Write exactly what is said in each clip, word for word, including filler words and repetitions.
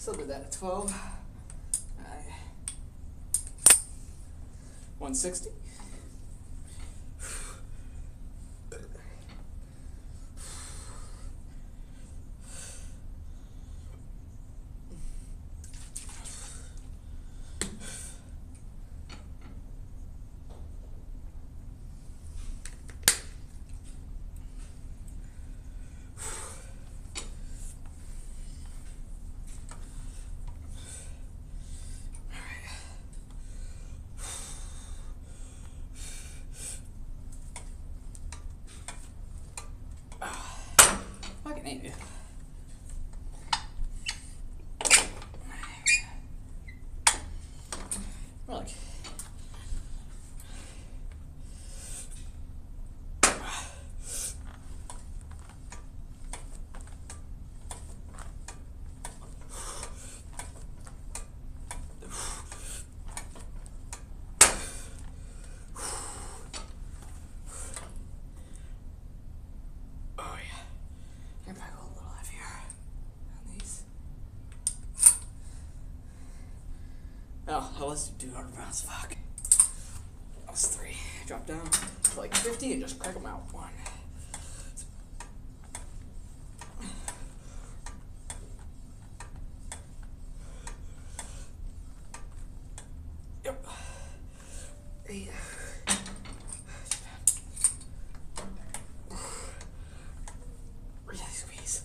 Still did that at twelve. Alright. one sixty. Fucking hate you. We're like, oh, let's do two hundred pounds. Fuck. That's three. Drop down to like fifty and just crack them out. One. Yep. Eight. Really squeeze.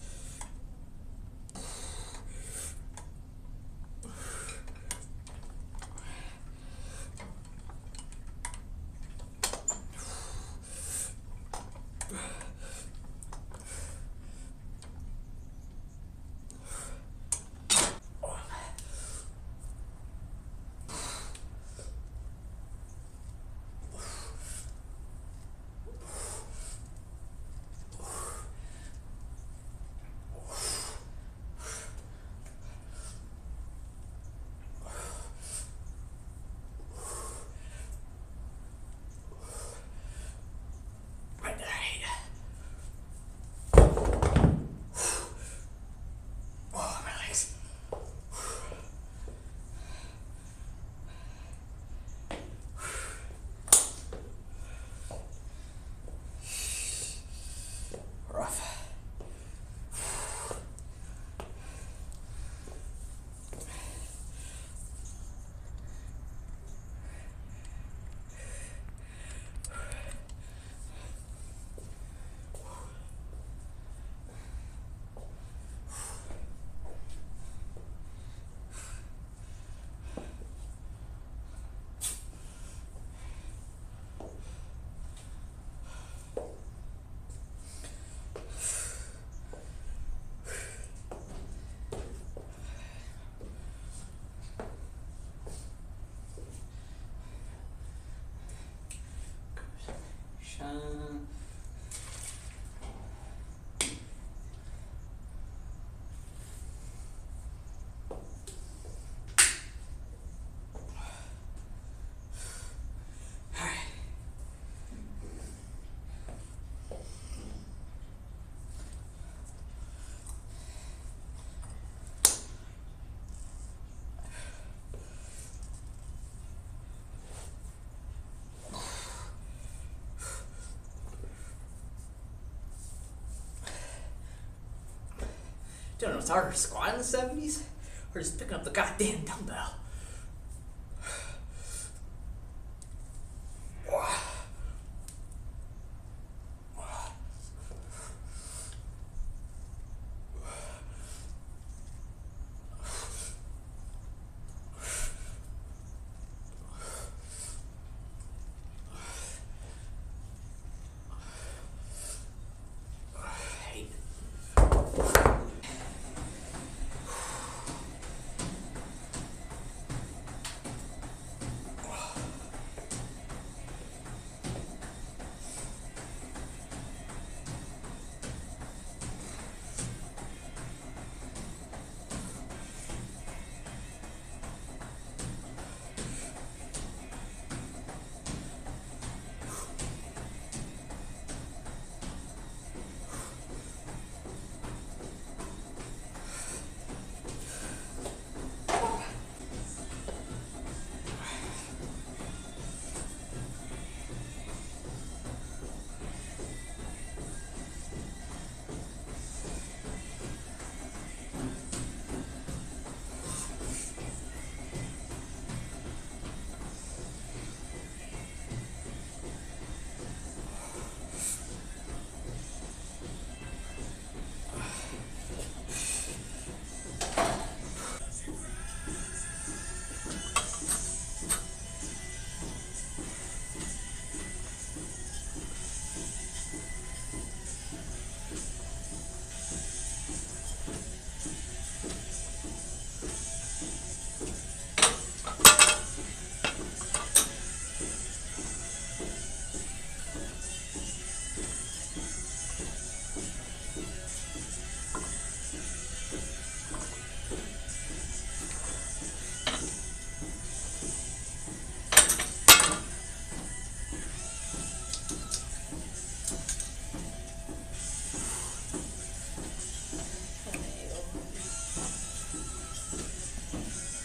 Shine. Don't know, it's harder to squat in the seventies or just picking up the goddamn dumbbell.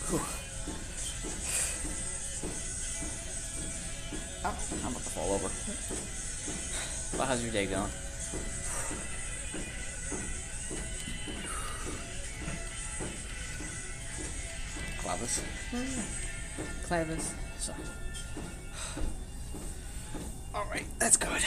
Whew. Oh, I'm about to fall over. Well, how's your day going? Clavis. Clavis. So. Alright, that's good.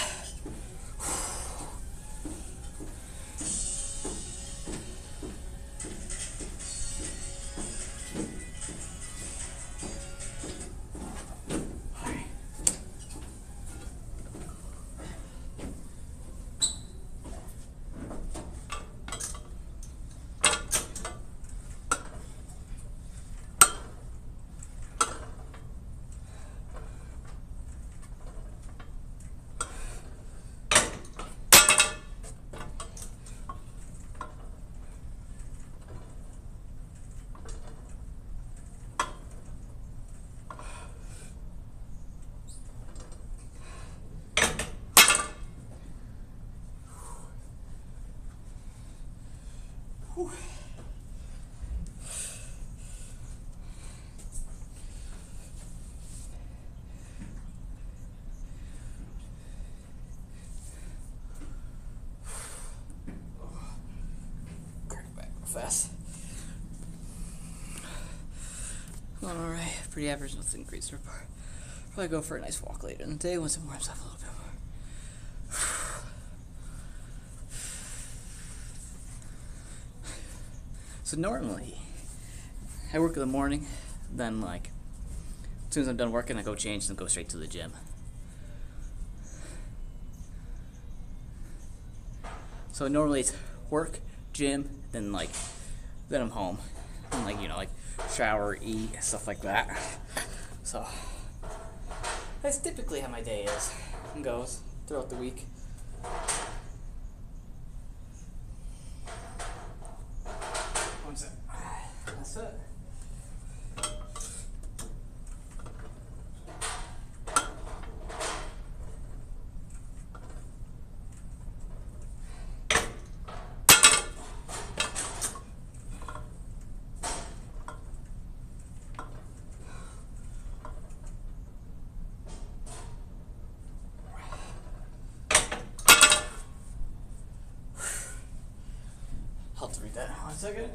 Whew. Crack it back real fast. Alright, pretty average, nothing crazy report. Probably go for a nice walk later in the day once it warms up a little bit more. So normally, I work in the morning, then like, as soon as I'm done working, I go change and go straight to the gym. So normally it's work, gym, then like, then I'm home. And like, you know, like shower, eat, stuff like that. So, that's typically how my day is and goes throughout the week. One sec. That's it. I'll have to read that one second.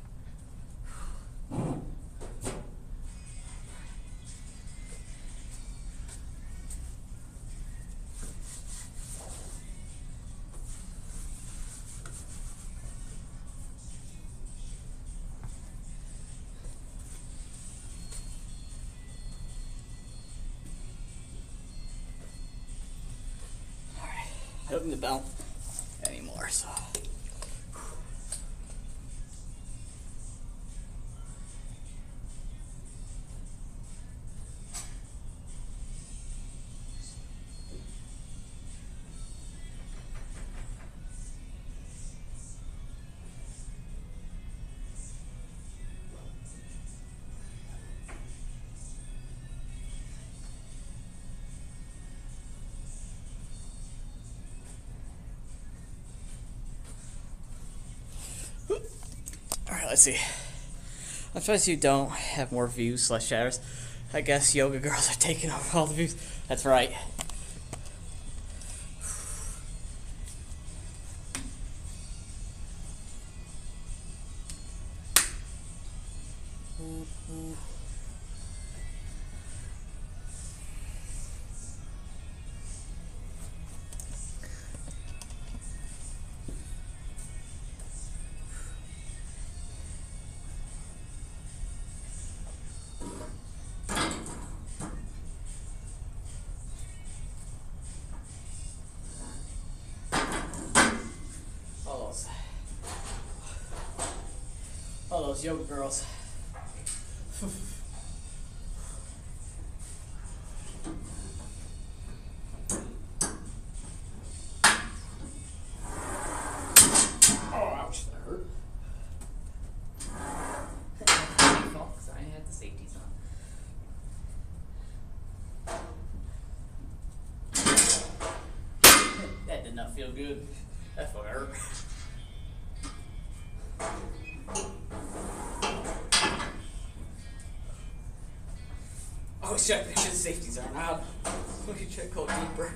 Alright, I don't need the belt anymore, so. Alright, let's see. I'm surprised you don't have more views slash shares. I guess yoga girls are taking over all the views. That's right. All those yoga girls. Oh, ouch, that hurt. Because I had the safeties on. That did not feel good. That's what hurt. Oh shit, make sure the safeties aren't out. Let me try to go deeper.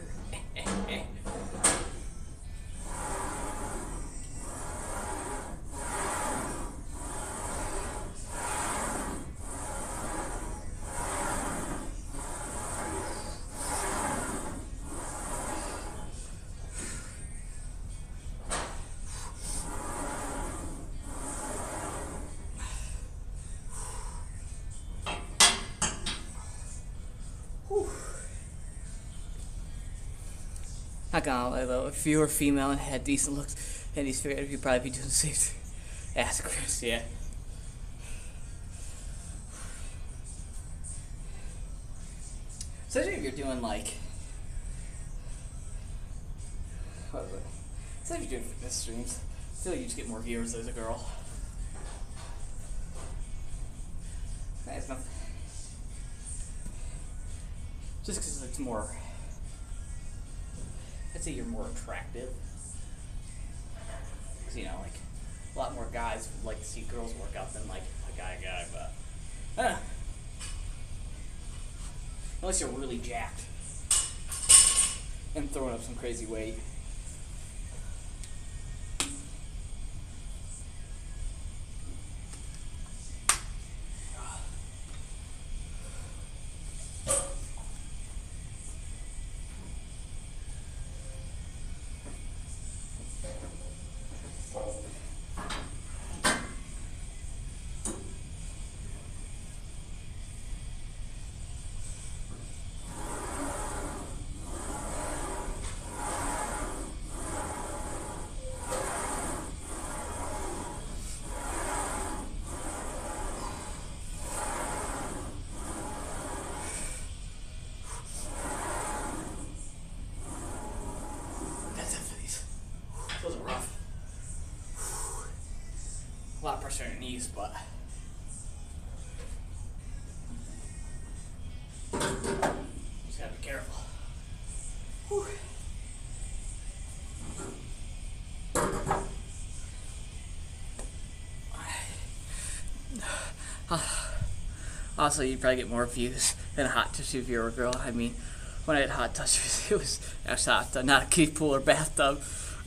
Not gonna lie though, if you were female and had decent looks and these figures, you'd probably be doing the same thing. Ask Chris, yeah. Especially if you're doing like, what is it? Especially if you're doing fitness streams, I feel like you just get more viewers as a girl. That's nothing. Just because it's more, I'd say you're more attractive. Because, you know, like, a lot more guys would like to see girls work out than, like, a guy guy, but, I don't know. Unless you're really jacked and throwing up some crazy weight. Those are rough. A lot of pressure on your knees, but just gotta be careful. Whew. Also, you'd probably get more views than a hot tissue if you were a girl. I mean, when I had hot touches, it was actually hot, not a kiddie pool or bathtub.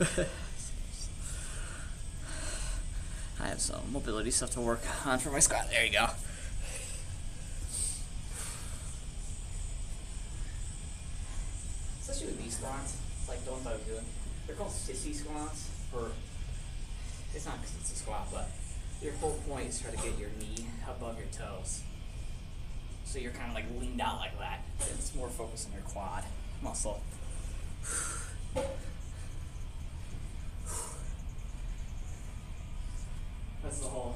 I have some mobility stuff to work on for my squat. There you go. Especially with these squats, like the ones I was doing, they're called sissy squats. For it's not because it's a squat, but your whole point is try to get your knee above your toes. So you're kind of like leaned out like that. It's more focused on your quad muscle. That's the whole.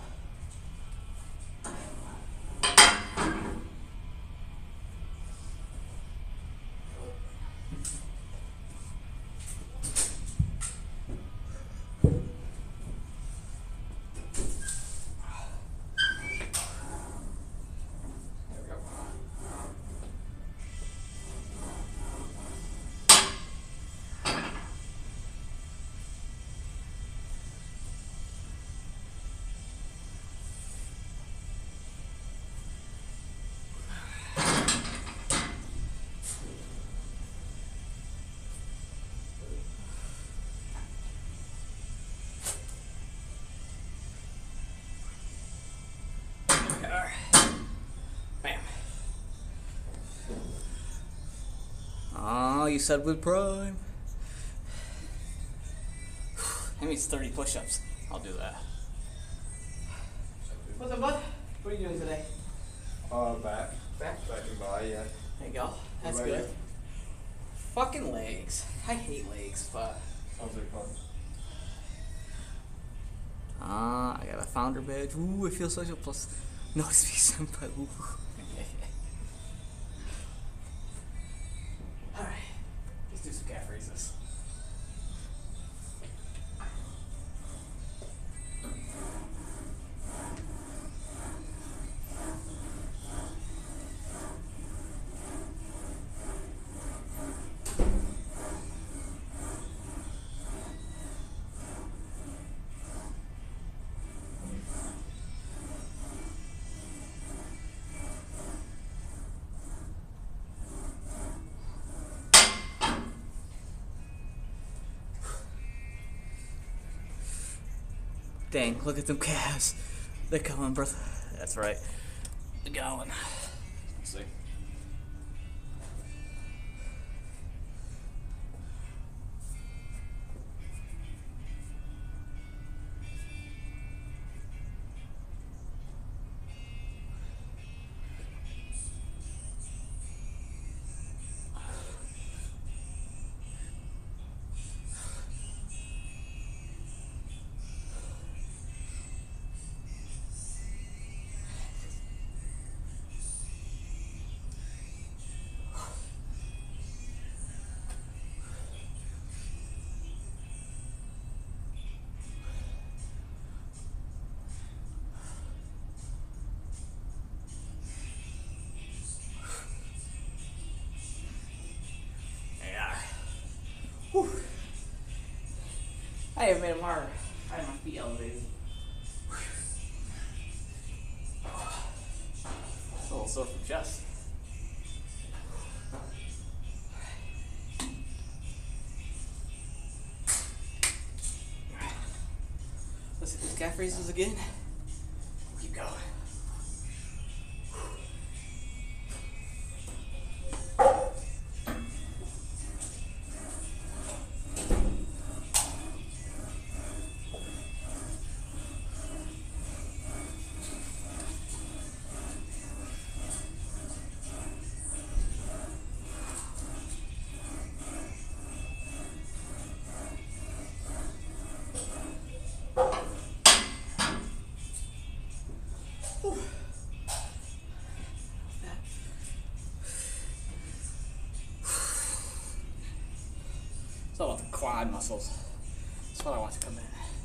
Bam. Oh, you said with prime. That means thirty push-ups. I'll do that. What's up, bud? What are you doing today? Uh, back. Back? Back and by, yeah. There you go. That's What about good. you? Fucking legs. I hate legs, but. Sounds like fun. Ah, I got a founder badge. Ooh, I feel social plus. No, it's me, senpai. Ooh. Alright. Let's do some calf raises. Dang, look at them calves. They're coming, brother. That's right. They're going. Let's see. Whew. I have made them hard. I have my feet elevated. It's a little sore from chest. Let's hit these calf raises again. Keep going. It's all about the quad muscles. That's what I want to come in.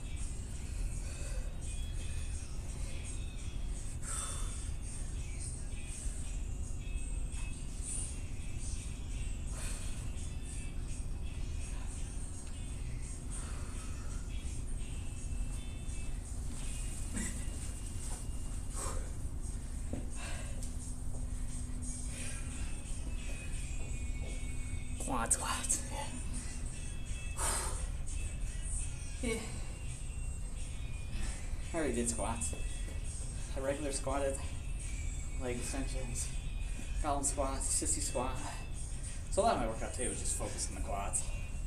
Quad squats. Yeah. I already did squats. I regular squatted, leg extensions, column squats, sissy squat. So a lot of my workout today was just focused on the quads.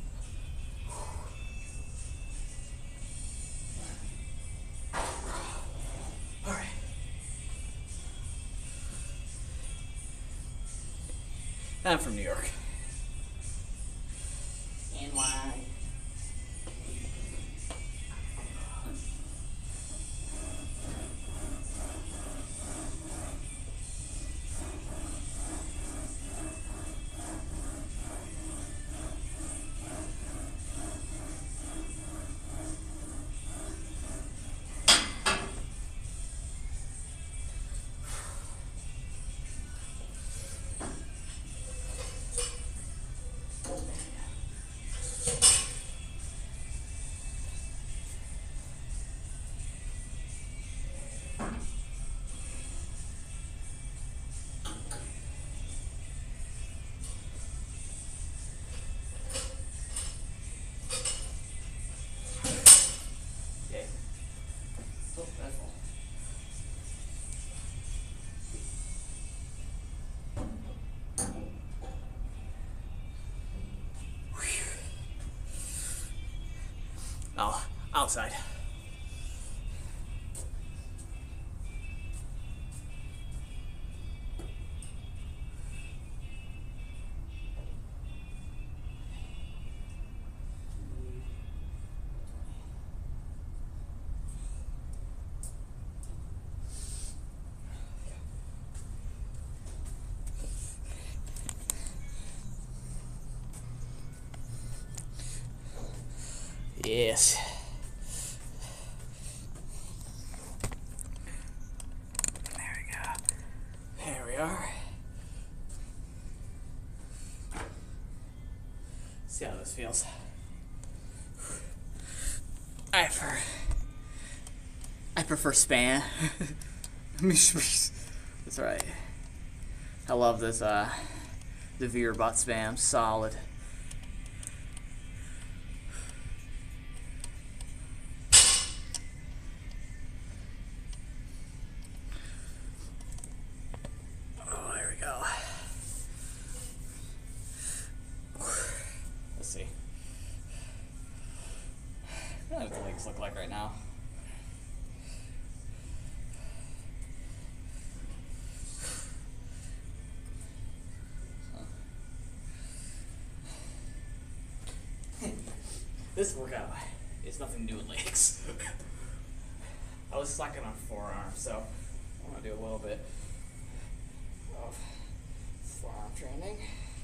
Alright. I'm from New York. N Y. Oh, outside. Yes. There we go. There we are. See how this feels. I prefer. I prefer span. That's right. I love this. Uh, the Veer butt spam, solid. arms look like right now. This workout is nothing to do with legs. I was slacking on forearms, so I want to do a little bit of forearm training.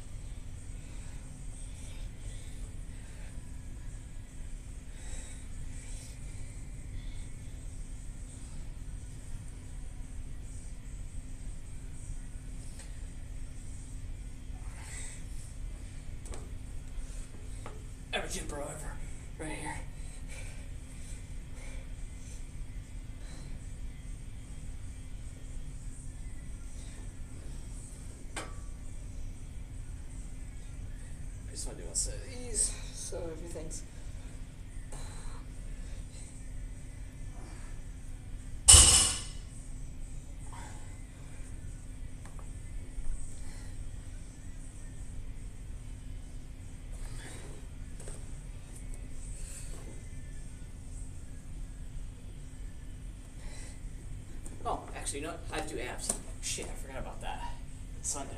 Every gym bro ever, right here. I just want to do a set of these, so everything's. Oh, actually, you know what? I have to do abs. Shit, I forgot about that. It's Sunday.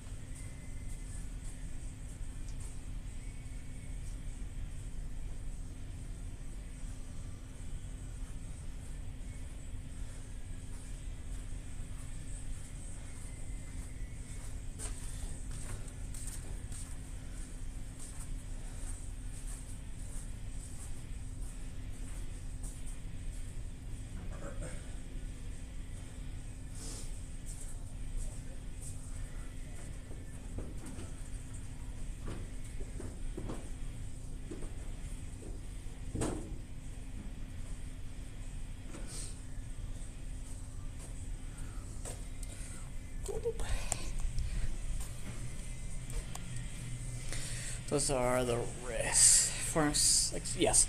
Those are the wrists. First, like, yes.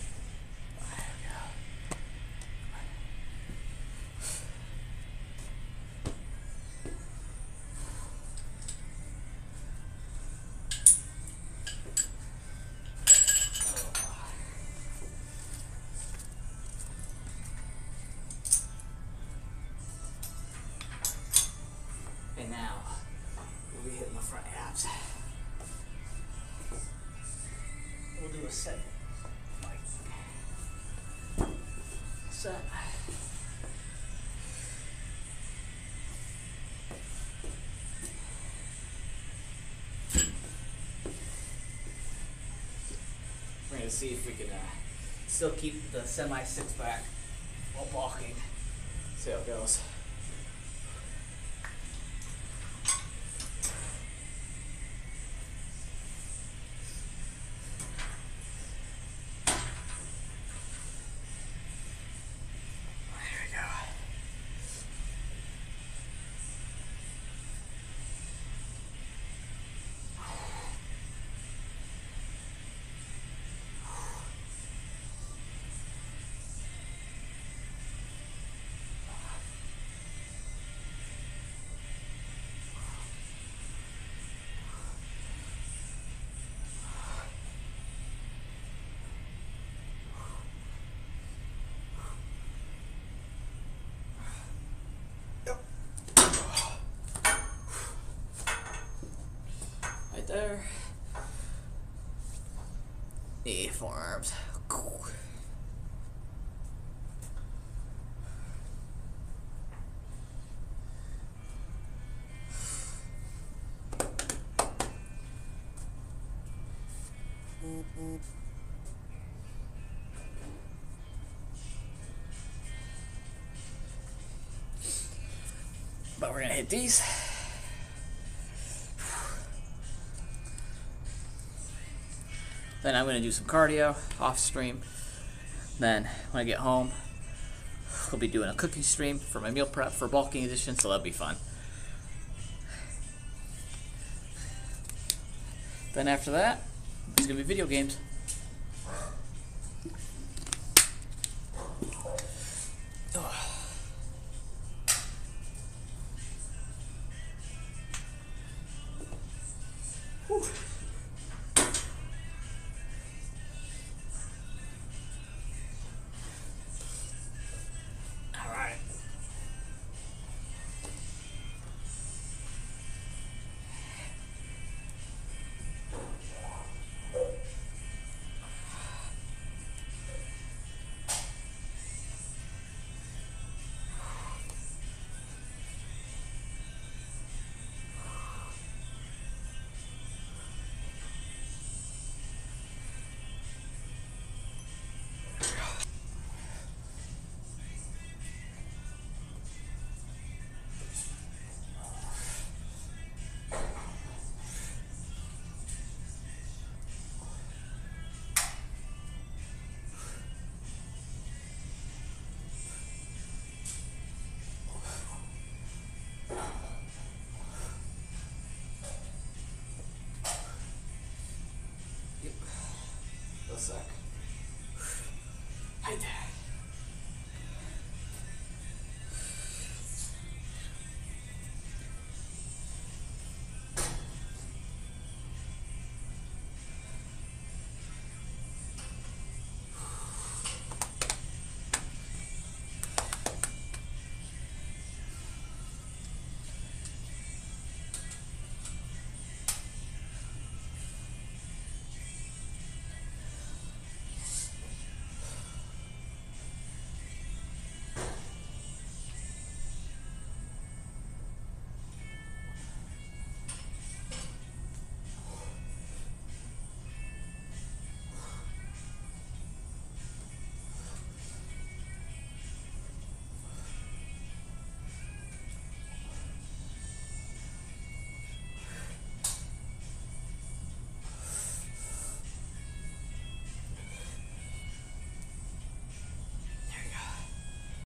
And now we'll be hitting the front abs. We'll do a set. Like set. We're gonna see if we can uh, still keep the semi six pack while walking. See how it goes. There. The forearms. But we're gonna hit these. Then I'm going to do some cardio off stream. Then when I get home, I'll be doing a cooking stream for my meal prep for bulking edition, so that'll be fun. Then after that, it's going to be video games.